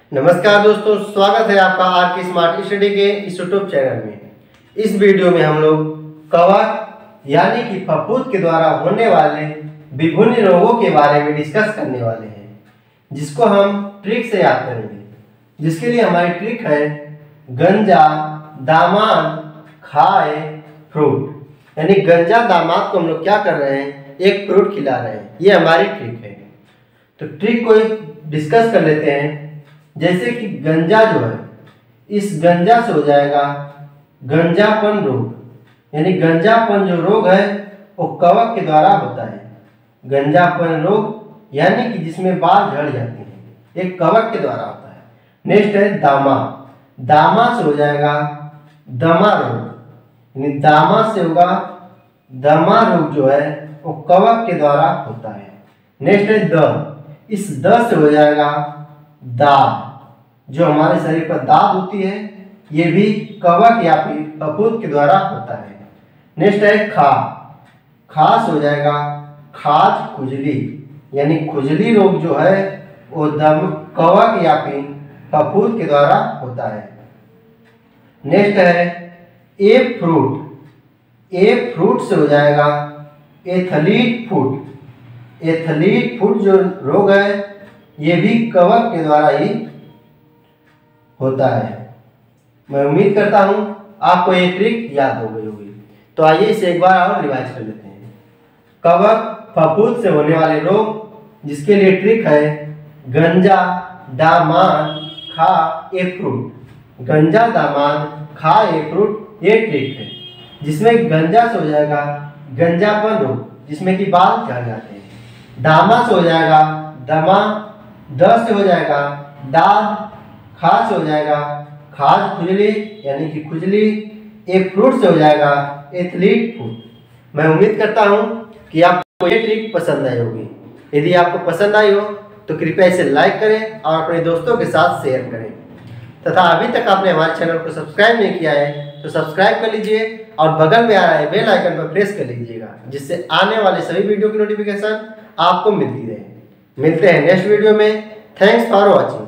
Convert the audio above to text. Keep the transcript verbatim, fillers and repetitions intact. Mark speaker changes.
Speaker 1: नमस्कार दोस्तों, स्वागत है आपका आर के स्मार्ट स्टडी के इस यूट्यूब चैनल में। इस वीडियो में हम लोग कवक यानी कि फफूंद के द्वारा होने वाले विभिन्न रोगों के बारे में डिस्कस करने वाले हैं, जिसको हम ट्रिक से याद करेंगे। जिसके लिए हमारी ट्रिक है गंजा दामाद खाए फ्रूट। यानी गंजा दामाद को हम लोग क्या कर रहे हैं, एक फ्रूट खिला रहे हैं। ये हमारी ट्रिक है। तो ट्रिक को डिस्कस कर लेते हैं। जैसे कि गंजा जो है, इस गंजा से हो जाएगा गंजापन रोग। यानी गंजापन जो रोग है वो कवक के द्वारा होता है। गंजापन रोग यानी कि जिसमें बाल झड़ जाते हैं, एक कवक के द्वारा होता है। नेक्स्ट है दामा। दामा से हो जाएगा दमा रोग। यानी दामा से होगा दमा रोग जो है वो कवक के द्वारा होता है। नेक्स्ट है द। इस द से हो जाएगा दाद। जो हमारे शरीर पर दाद होती है, ये भी कवक या फिर फफूंद के द्वारा होता है। नेक्स्ट है खा। खा से हो जाएगा खाज खुजली। यानी खुजली रोग जो है वो दम कवक या फिर फफूंद के द्वारा होता है। नेक्स्ट है ए फ्रूट। ए फ्रूट से हो जाएगा एथलीट फुट। एथलीट फुट जो रोग है ये भी कवक के द्वारा ही होता है। मैं उम्मीद करता हूं आपको ये ट्रिक याद हो गई होगी। तो आइए इसे एक बार और रिवाइज कर लेते हैं। कवक फफूंद से होने वाले रोग, जिसके लिए ट्रिक है गंजा दामाद खा ए फ्रूट। गंजा दामाद खा ए फ्रूट, ये ट्रिक है। जिसमें गंजा से हो जाएगा गंजापन रोग, जिसमें कि बाल झड़ जाते हैं। दामा से हो जाएगा दमा। द से हो जाएगा दाद। खा से हो जाएगा खाज खुजली यानी कि खुजली। एक फ्रूट से हो जाएगा एथलीट फुट। मैं उम्मीद करता हूं कि आपको ये ट्रिक पसंद आई होगी। यदि आपको पसंद आई हो तो कृपया इसे लाइक करें और अपने दोस्तों के साथ शेयर करें। तथा अभी तक आपने हमारे चैनल को सब्सक्राइब नहीं किया है तो सब्सक्राइब कर लीजिए और बगल में आ रहा है बेल आइकन पर प्रेस कर लीजिएगा, जिससे आने वाले सभी वीडियो की नोटिफिकेशन आपको मिलती रहे। मिलते हैं नेक्स्ट वीडियो में। Thanks for watching.